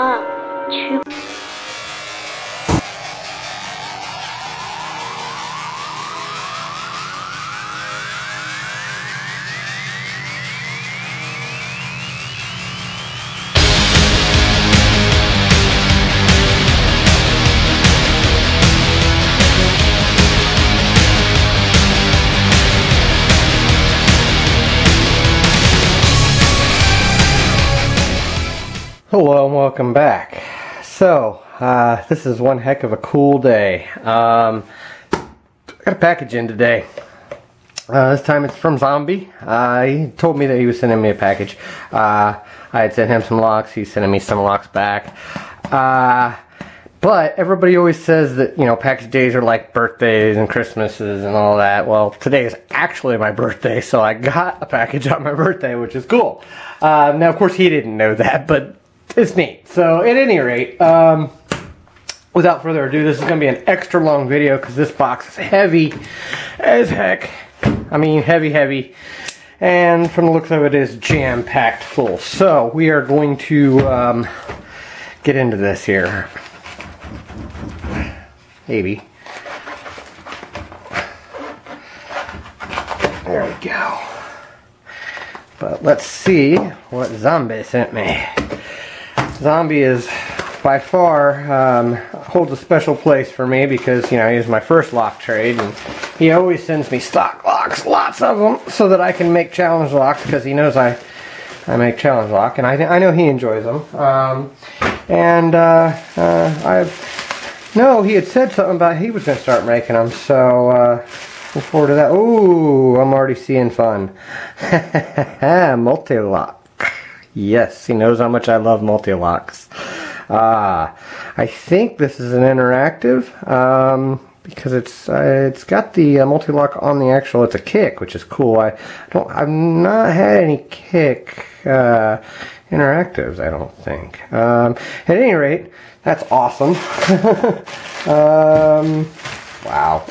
啊，区。 Hello and welcome back. So, this is one heck of a cool day. I got a package in today. This time it's from Zombie. He told me that he was sending me a package. I had sent him some locks. He's sending me some locks back. But everybody always says that, you know, package days are like birthdays and Christmases and all that. Well, today is actually my birthday, so I got a package on my birthday, which is cool. Now, of course, he didn't know that, but it's neat. So, at any rate, without further ado, this is going to be an extra long video because this box is heavy as heck. I mean, heavy. And from the looks of it, is jam-packed full. So, we are going to get into this here. Maybe. There we go. But let's see what Zombie sent me. Zombie is by far holds a special place for me because, you know, he was my first lock trade, and he always sends me stock locks, lots of them, so that I can make challenge locks because he knows I make challenge lock, and I know he enjoys them. No, he had said something about he was going to start making them, so look forward to that. Ooh, I'm already seeing fun. Multi-lock. Yes, he knows how much I love multi-locks. I think this is an interactive because it's got the multi-lock on the actual. It's a kick, which is cool. I've not had any kick interactives, I don't think. At any rate, that's awesome. Wow.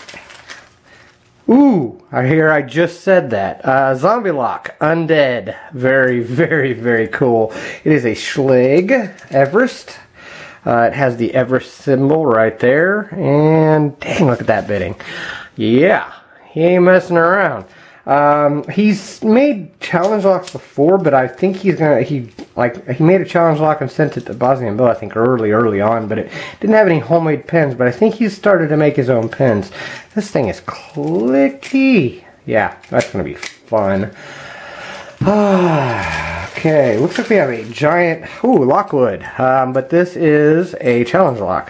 Ooh, I just said that. Zombie lock, Undead. Very cool. It is a Schlage Everest. It has the Everest symbol right there. And dang, look at that bitting. Yeah, he ain't messing around. He's made challenge locks before, but I think he made a challenge lock and sent it to Bosnian Bill, I think early on, but it didn't have any homemade pins, but I think he's started to make his own pins. This thing is clicky. Yeah, that's gonna be fun. Okay, looks like we have a giant Lockwood, but this is a challenge lock.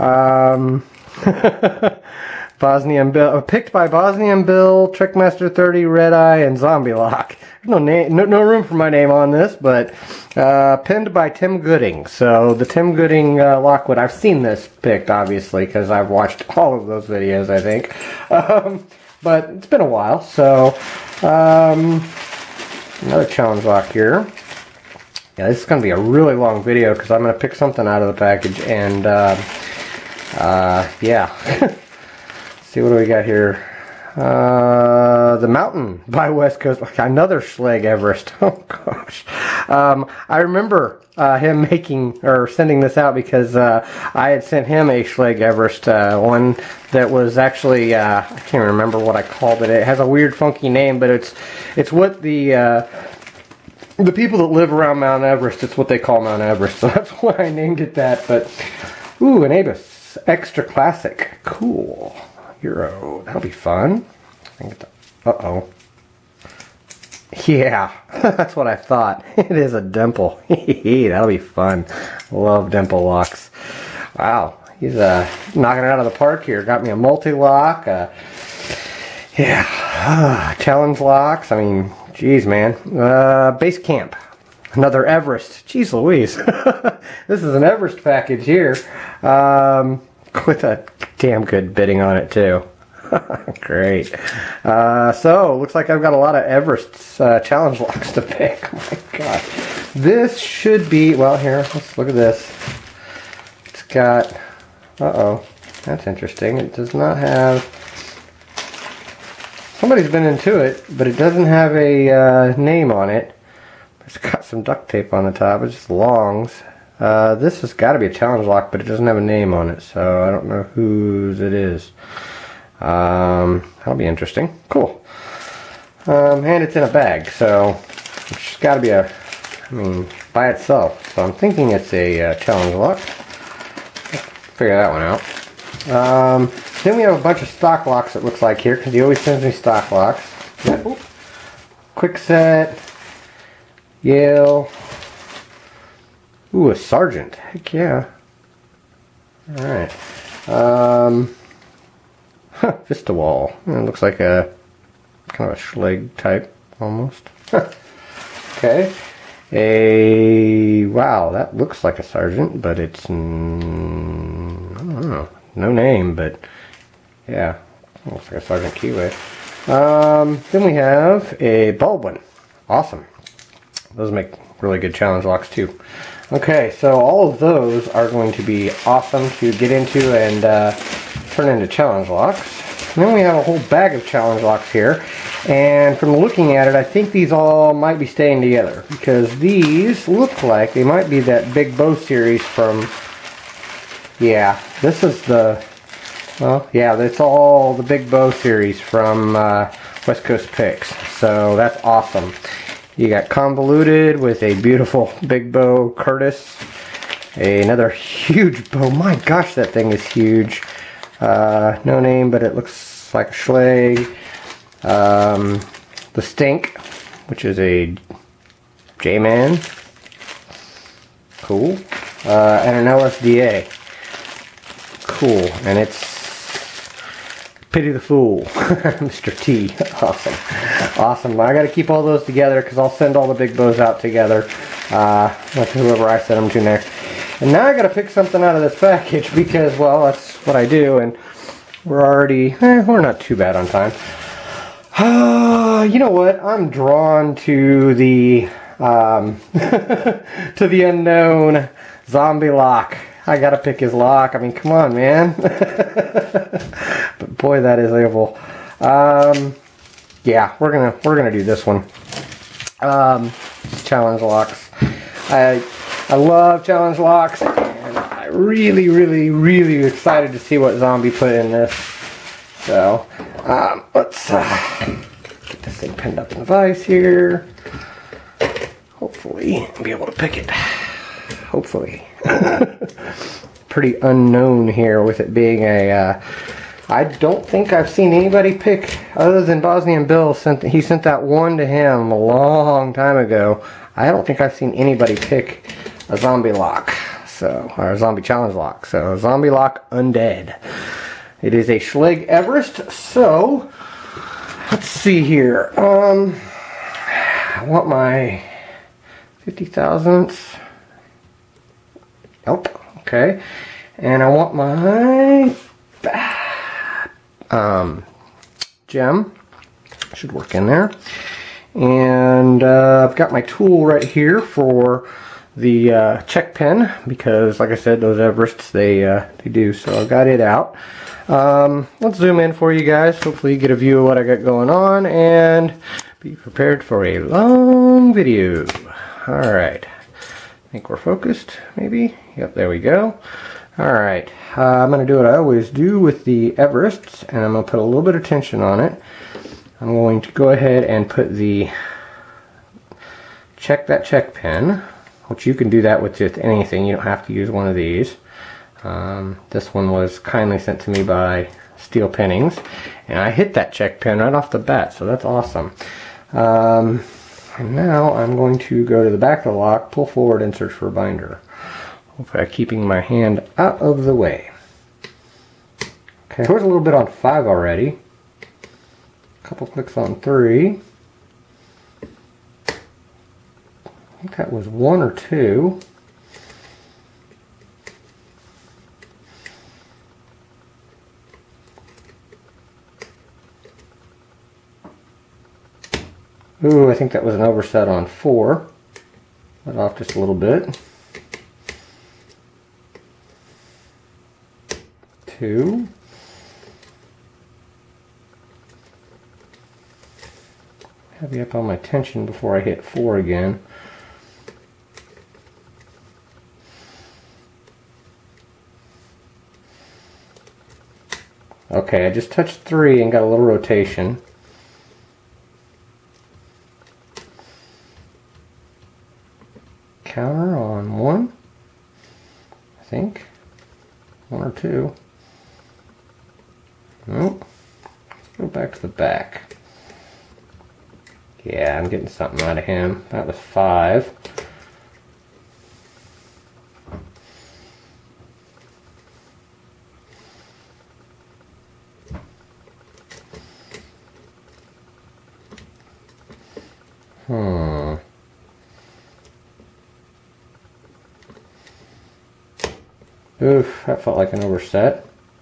Bosnian Bill, picked by Bosnian Bill, Trickmaster 30, Red Eye, and Zombie Lock. There's no room for my name on this, but pinned by Tim Gooding. So the Tim Gooding Lockwood, I've seen this picked, obviously, because I've watched all of those videos, I think. But it's been a while, so another challenge lock here. Yeah, this is going to be a really long video because I'm going to pick something out of the package, and yeah. See, what do we got here? The Mountain by West Coast. Another Schlage Everest. Oh gosh. I remember him making or sending this out because I had sent him a Schlage Everest, one that was actually I can't remember what I called it. It has a weird, funky name, but it's what the people that live around Mount Everest, it's what they call Mount Everest. So that's why I named it that. But ooh, an Abus Extra Classic. Cool. Euro. That'll be fun. Uh-oh. Yeah, that's what I thought. It is a dimple. That'll be fun. Love dimple locks. Wow, he's knocking it out of the park here. Got me a multi-lock. Yeah, challenge locks. I mean, geez, man. Base Camp. Another Everest. Jeez Louise. This is an Everest package here. With a damn good bidding on it too. Great. So looks like I've got a lot of Everest's challenge locks to pick. Oh my god. This should be, well, here, let's look at this. It's got, uh-oh, that's interesting. It does not have, somebody's been into it, but it doesn't have a name on it. It's got some duct tape on the top. It's just longs. This has got to be a challenge lock, but it doesn't have a name on it, so I don't know whose it is. That'll be interesting. Cool. And it's in a bag, so it's got to be by itself. So I'm thinking it's a challenge lock. Figure that one out. Then we have a bunch of stock locks, it looks like here, because he always sends me stock locks. Yeah. Quick set. Yale. Ooh, a Sergeant. Heck yeah. Alright. Vista Wall. It looks like a kind of a Schleg type almost. Okay. Wow, that looks like a Sergeant, but it's I don't know. No name, but yeah, looks like a Sergeant Keyway. Then we have a Baldwin. Awesome. Those make really good challenge locks too. Okay, so all of those are going to be awesome to get into and turn into challenge locks. And then we have a whole bag of challenge locks here. And from looking at it, I think these all might be staying together, because these look like they might be that Big Bow series from, yeah, this is the, well, yeah, that's all the Big Bow series from West Coast Picks. So that's awesome. You got Convoluted with a beautiful Big Bow Curtis. Another huge bow. My gosh, that thing is huge. No name, but it looks like a Schleg. The Stink, which is a J-Man. Cool. And an LSDA. Cool. And it's Pity the Fool. Mr. T. Awesome. Awesome. I gotta keep all those together because I'll send all the big bows out together with whoever I send them to next. And now I gotta pick something out of this package because, well, that's what I do, and we're already, we're not too bad on time. You know what? I'm drawn to the to the unknown zombie lock. I gotta pick his lock. I mean, come on, man. But boy, that is evil. Yeah, we're gonna do this one. Challenge locks. I love challenge locks, and I really excited to see what Zombie put in this. So let's get this thing pinned up in the vise here. Hopefully, I'll be able to pick it. Hopefully. Pretty unknown here with it being a I don't think I've seen anybody pick, other than Bosnian Bill. He sent that one to him a long time ago. I don't think I've seen anybody pick a zombie lock, so, or a zombie challenge lock. So zombie lock Undead. It is a Schleg Everest. So let's see here. I want my 50 thousandths. Nope. Okay. And I want my gem. Should work in there. And I've got my tool right here for the check pen, because like I said, those Everests, they do. So I've got it out. Let's zoom in for you guys. Hopefully you get a view of what I got going on, and be prepared for a long video. Alright. I think we're focused, maybe? Yep, there we go. Alright, I'm going to do what I always do with the Everests, and I'm going to put a little bit of tension on it. I'm going to go ahead and put the check pen, which you can do that with just anything. You don't have to use one of these. This one was kindly sent to me by Steel Pinnings, and I hit that check pen right off the bat, so that's awesome. And now I'm going to go to the back of the lock, pull forward, and search for a binder. Hopefully keeping my hand out of the way. Okay, here's a little bit on 5 already. A couple clicks on 3. I think that was 1 or 2. Ooh, I think that was an overset on 4. Let off just a little bit. 2. Heavy up on my tension before I hit 4 again. Okay, I just touched 3 and got a little rotation. Counter on 1, I think. 1 or 2. Nope. Let's go back to the back. Yeah, I'm getting something out of him. That was 5. Oof, that felt like an overset.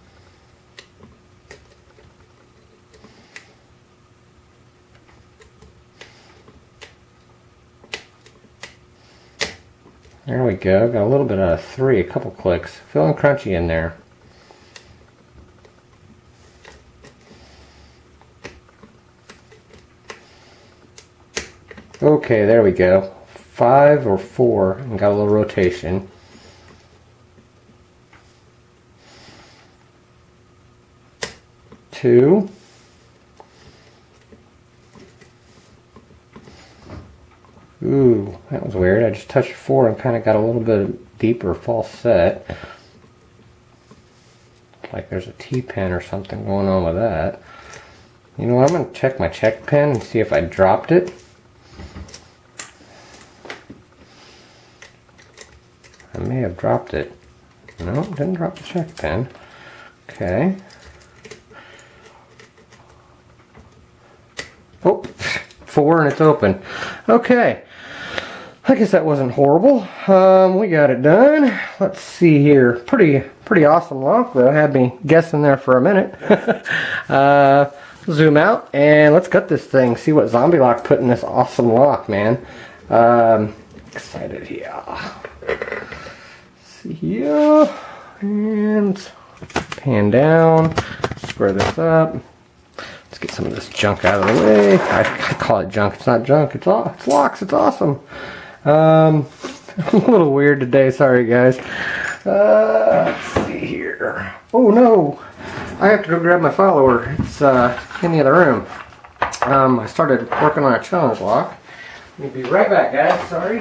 There we go, got a little bit out of 3, a couple clicks. Feeling crunchy in there. Okay, there we go. 5 or 4 and got a little rotation. Two. Ooh, that was weird. I just touched 4 and kind of got a little bit deeper false set. Like there's a T-pin or something going on with that. You know what, I'm going to check my check pin and see if I dropped it. I may have dropped it. No, didn't drop the check pin. Okay. Oh, 4 and it's open. Okay. I guess that wasn't horrible. We got it done. Let's see here. Pretty awesome lock though. Had me guessing there for a minute. Zoom out and let's cut this thing. See what Zombie Lock put in this awesome lock, man. Excited here. See here. And pan down. Square this up. Let's get some of this junk out of the way. I call it junk. It's not junk. It's locks. It's awesome. I'm a little weird today. Sorry, guys. Let's see here. Oh no! I have to go grab my follower. It's in the other room. I started working on a challenge lock. Let me be right back, guys. Sorry.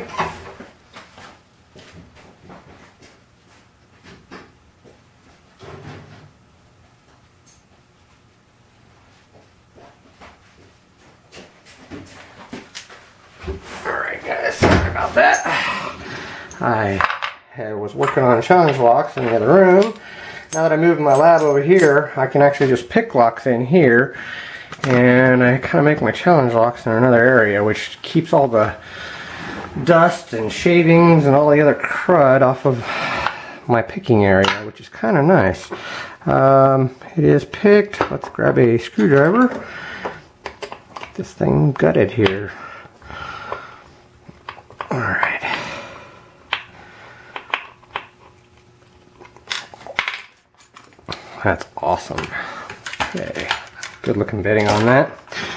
That I was working on challenge locks in the other room. Now that I moved my lab over here, I can actually just pick locks in here, and I kind of make my challenge locks in another area, which keeps all the dust and shavings and all the other crud off of my picking area, which is kind of nice. It is picked. Let's grab a screwdriver. Get this thing gutted here. Alright. That's awesome. Okay. Good looking bitting on that.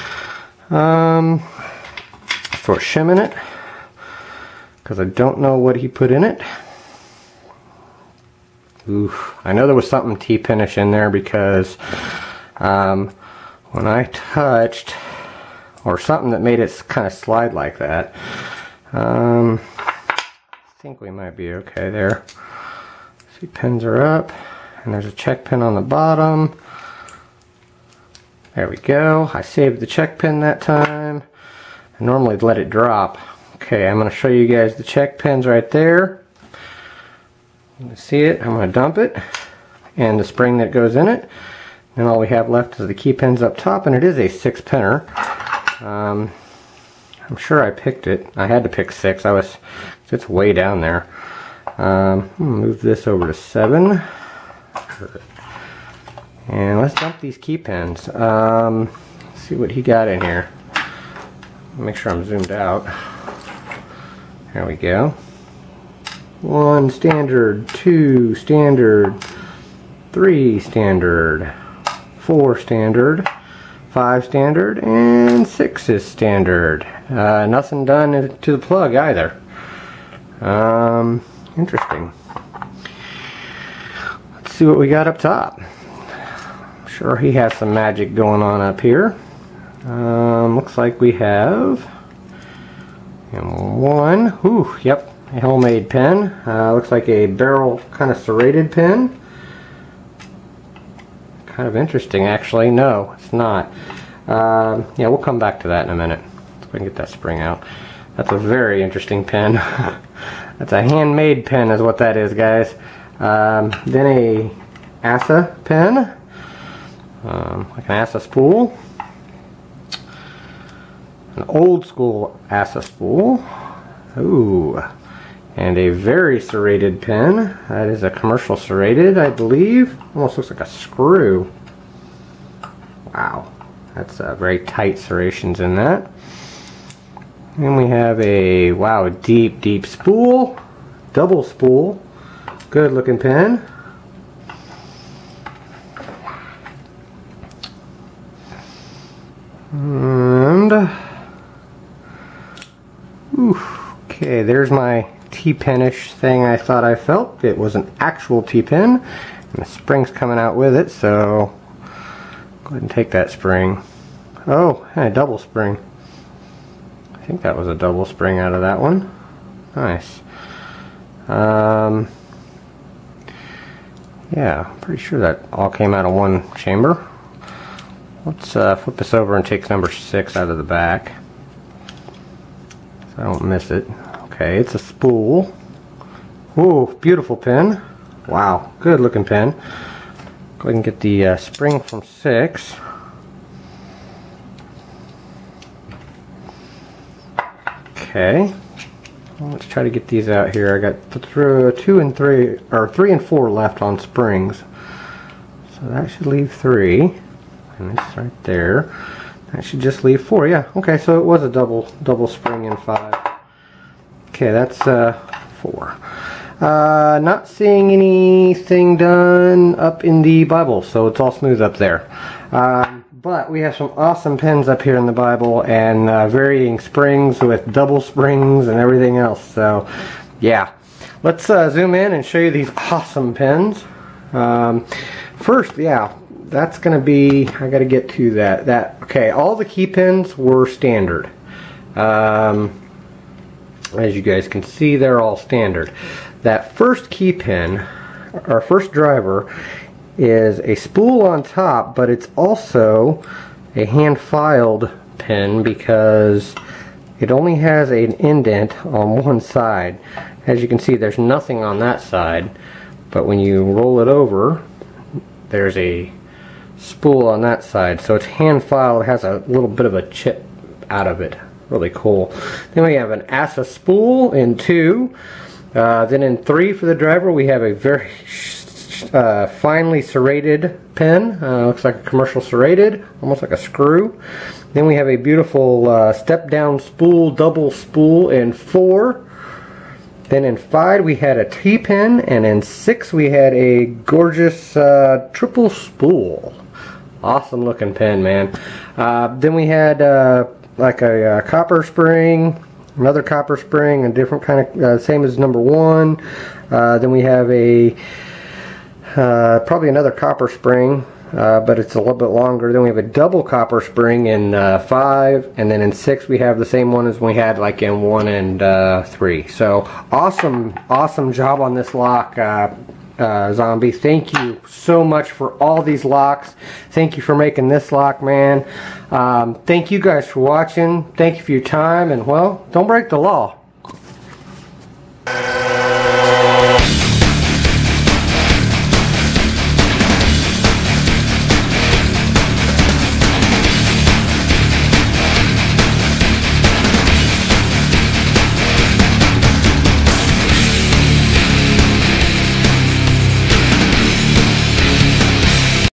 Throw a shim in it, because I don't know what he put in it. Oof. I know there was something T-pinish in there because when I touched, or something that made it kind of slide like that. I think we might be okay there. See, pins are up, and there's a check pin on the bottom. There we go. I saved the check pin that time. I normally let it drop. Okay, I'm going to show you guys the check pins right there. You can see it. I'm going to dump it, and the spring that goes in it. And all we have left is the key pins up top, and it is a 6-pinner. I'm sure I picked it. I had to pick 6. It's way down there. Move this over to 7. And let's dump these key pins. See what he got in here. Make sure I'm zoomed out. There we go. 1 standard, 2 standard, 3 standard, 4 standard, 5 standard, and 6 is standard. Nothing done to the plug either. Interesting. Let's see what we got up top. I'm Sure, he has some magic going on up here. Looks like we have one. Ooh, yep, a homemade pen. Looks like a barrel kind of serrated pen. Kind of interesting, actually. No, it's not. Yeah, we'll come back to that in a minute. Let's go and get that spring out. That's a very interesting pen. That's a handmade pen is what that is, guys. Then a Asa pen. Like an Asa spool. An old school Asa spool. Ooh. And a very serrated pen. That is a commercial serrated, I believe. Almost looks like a screw. Wow. That's very tight serrations in that. And we have a, wow, a deep, deep spool. Double spool. Good looking pen. And, okay, there's my T-penish thing I thought I felt. It was an actual T-pen. And the spring's coming out with it, so go ahead and take that spring. Oh, and a double spring. I think that was a double spring out of that one. Nice. Yeah, I'm pretty sure that all came out of one chamber. Let's flip this over and take number 6 out of the back, so I don't miss it. Okay, it's a spool. Ooh, beautiful pen. Wow, good looking pen. Go ahead and get the spring from 6. Okay, well, let's try to get these out here. I got 2 and 3, or 3 and 4 left on springs, so that should leave 3, and it's right there. That should just leave 4. Yeah. Okay, so it was a double spring in 5. Okay, that's 4. Not seeing anything done up in the Bible, so it's all smooth up there. But we have some awesome pens up here in the Bible, and varying springs with double springs and everything else. So, yeah. Let's zoom in and show you these awesome pens. First, yeah, that's going to be, I got to get to that. Okay, all the key pens were standard. As you guys can see, they're all standard. That first key pen, our first driver, is a spool on top, but it's also a hand-filed pen because it only has an indent on one side. As you can see, there's nothing on that side, but when you roll it over, there's a spool on that side. So it's hand-filed, it has a little bit of a chip out of it. Really cool. Then we have an Asa spool in 2. Then in 3 for the driver, we have a very finely serrated pen. Looks like a commercial serrated, almost like a screw. Then we have a beautiful step down spool, double spool in 4. Then in 5 we had a T-pen, and in 6 we had a gorgeous triple spool. Awesome looking pen, man. Then we had like a copper spring, another copper spring, a different kind of, same as number 1. Then we have a probably another copper spring, but it's a little bit longer. Then we have a double copper spring in 5, and then in 6 we have the same one as we had like in 1 and 3. So awesome job on this lock, Zombie. Thank you so much for all these locks. Thank you for making this lock, man. Thank you guys for watching. Thank you for your time, and well, don't break the law.